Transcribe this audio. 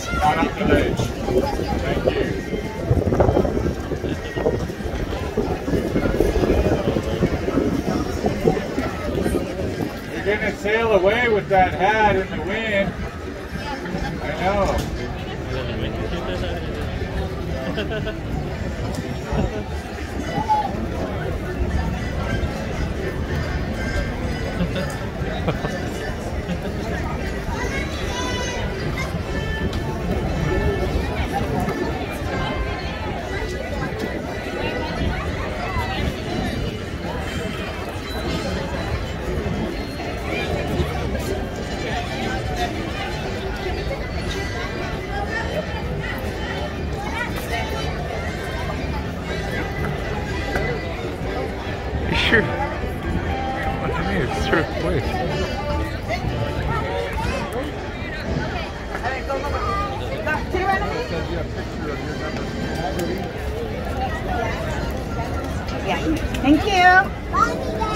Not up the ledge. Thank you. You're gonna sail away with that hat in the wind. I know. Sure. What do you mean? It's true. Wait. Yeah. Thank you.